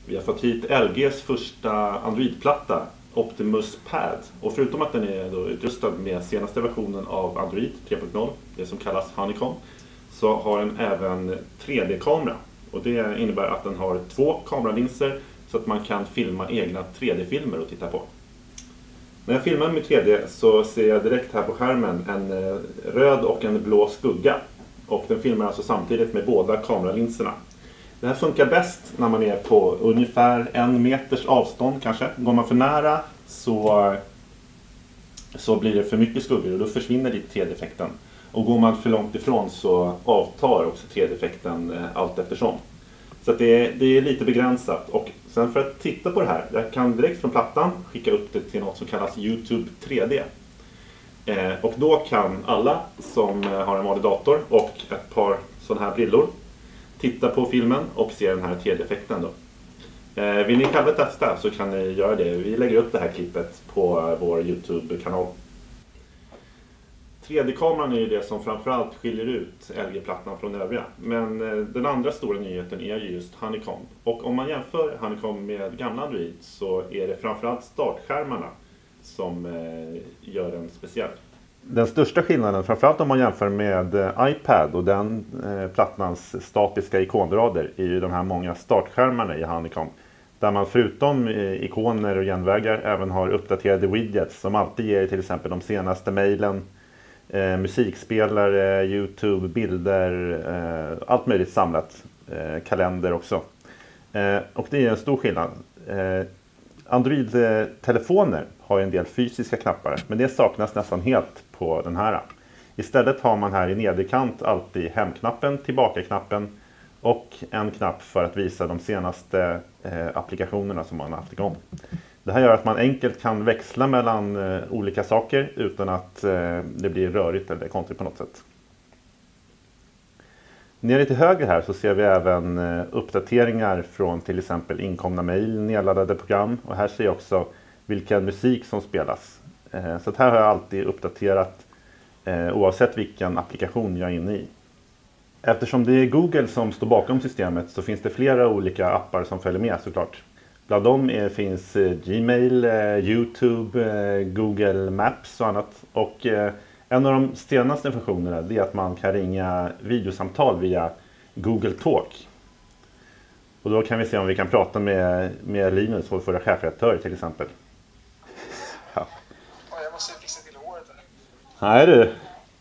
Vi har fått hit LGs första Android-platta, Optimus Pad. Och förutom att den är då utrustad med senaste versionen av Android 3.0, det som kallas Honeycomb, så har den även 3D-kamera. Och det innebär att den har 2 kameralinser så att man kan filma egna 3D-filmer och titta på. När jag filmar med 3D så ser jag direkt här på skärmen en röd och en blå skugga. Och den filmar alltså samtidigt med båda kameralinserna. Det här funkar bäst när man är på ungefär 1 meters avstånd kanske. Går man för nära så blir det för mycket skuggor och då försvinner lite 3D-effekten. Och går man för långt ifrån så avtar också 3D-effekten allt eftersom. Så att det är lite begränsat. Och sen för att titta på det här, jag kan direkt från plattan skicka upp det till något som kallas YouTube 3D. Och då kan alla som har en vanlig dator och ett par sådana här brillor titta på filmen och se den här 3D-effekten då. Vill ni själva testa så kan ni göra det. Vi lägger upp det här klippet på vår YouTube-kanal. 3D-kameran är ju det som framförallt skiljer ut LG-plattan från övriga. Men den andra stora nyheten är ju just Honeycomb. Och om man jämför Honeycomb med gamla Android så är det framförallt startskärmarna som gör den speciell. Den största skillnaden, framförallt om man jämför med iPad och den plattans statiska ikonrader, är ju de här många startskärmarna i Honeycomb. Där man förutom ikoner och genvägar även har uppdaterade widgets som alltid ger till exempel de senaste mejlen, musikspelare, YouTube, bilder, allt möjligt samlat, kalender också. Och det är en stor skillnad. Android-telefoner har en del fysiska knappar, men det saknas nästan helt på den här. Istället har man här i nederkant alltid hemknappen, tillbaka-knappen och en knapp för att visa de senaste applikationerna som man har haft igång. Det här gör att man enkelt kan växla mellan olika saker utan att det blir rörigt eller konstigt på något sätt. Nere till höger här så ser vi även uppdateringar från till exempel inkomna mejl, nedladdade program, och här ser jag också vilken musik som spelas. Så här har jag alltid uppdaterat oavsett vilken applikation jag är inne i. Eftersom det är Google som står bakom systemet så finns det flera olika appar som följer med såklart. Bland dem finns Gmail, YouTube, Google Maps och annat. Och en av de senaste funktionerna är att man kan ringa videosamtal via Google Talk. Och då kan vi se om vi kan prata med Linus, vår förra chefredaktör till exempel. Ja. Jag måste fixa till håret där. Nej du.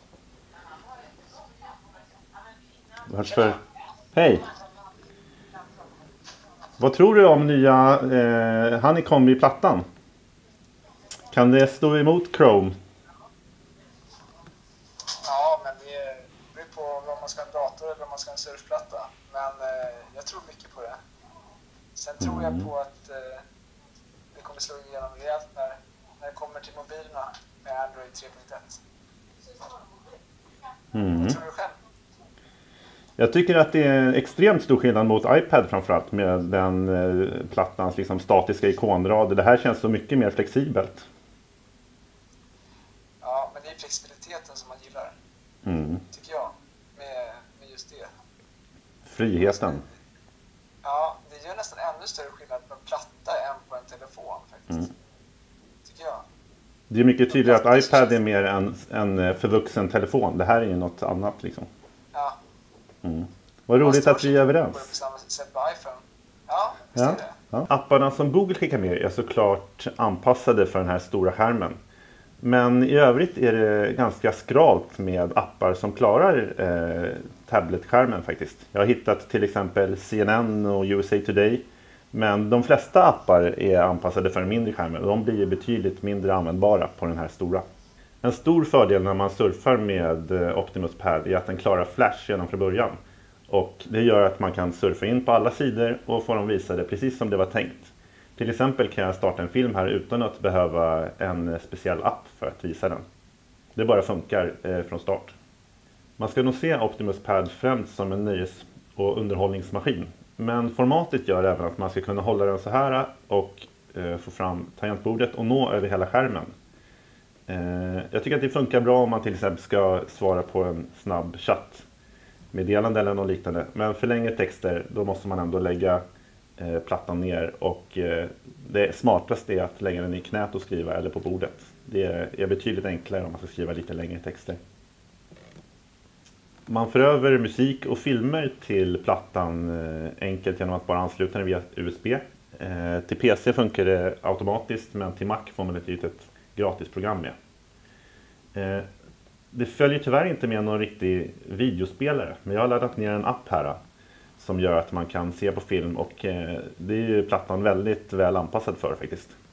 Varför? Hej. Vad tror du om nya Honeycomb i plattan? Kan det stå emot Chrome? Ja, men det beror på om man ska ha en dator eller om man ska ha en surfplatta. Men jag tror mycket på det. Sen tror jag på att det kommer slå igenom rejält när det kommer till mobilerna med Android 3.1. Vad tror du själv? Jag tycker att det är extremt stor skillnad mot iPad framförallt med den plattans liksom statiska ikonrad. Det här känns så mycket mer flexibelt. Ja, men det är flexibiliteten som man gillar. Tycker jag. Med just det. Friheten. Ja, det gör nästan ännu större skillnad på en platta än på en telefon faktiskt. Tycker jag. Det är mycket tydligare att iPad är mer en förvuxen telefon. Det här är ju något annat liksom. Ja. Vad roligt att vi är överens. På samma sätt på iPhone. Ja, visst är det. Ja. Apparna som Google skickar med är såklart anpassade för den här stora skärmen. Men i övrigt är det ganska skralt med appar som klarar tabletskärmen faktiskt. Jag har hittat till exempel CNN och USA Today. Men de flesta appar är anpassade för en mindre skärm och de blir betydligt mindre användbara på den här stora. En stor fördel när man surfar med Optimus Pad är att den klarar Flash redan från början. Och det gör att man kan surfa in på alla sidor och få dem visade precis som det var tänkt. Till exempel kan jag starta en film här utan att behöva en speciell app för att visa den. Det bara funkar från start. Man ska nog se Optimus Pad främst som en nöjes- och underhållningsmaskin. Men formatet gör även att man ska kunna hålla den så här och få fram tangentbordet och nå över hela skärmen. Jag tycker att det funkar bra om man till exempel ska svara på en snabb chattmeddelande eller något liknande. Men för längre texter då måste man ändå lägga plattan ner och det smartaste är att lägga den i knät och skriva eller på bordet. Det är betydligt enklare om man ska skriva lite längre texter. Man för över musik och filmer till plattan enkelt genom att bara ansluta den via USB. Till PC funkar det automatiskt, men till Mac får man ett litet gratisprogram med. Det följer tyvärr inte med någon riktig videospelare, men jag har laddat ner en app här som gör att man kan se på film, och det är ju plattan väldigt väl anpassad för faktiskt.